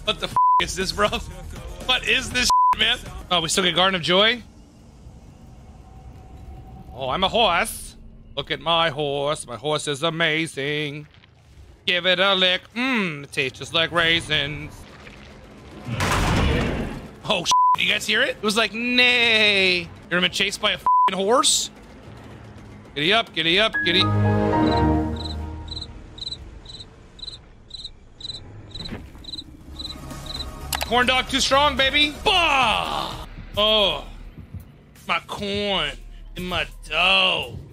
What the f is this, bro? What is this shit, man? Oh, we still get Garden of Joy? Oh, I'm a horse. Look at my horse. My horse is amazing. Give it a lick. It tastes just like raisins. Oh, shit. You guys hear it? It was like, nay. You're been chased by a f***ing horse? Giddy up, giddy up, giddy. Corn dog too strong, baby. Bah! Oh, my corn and my dough.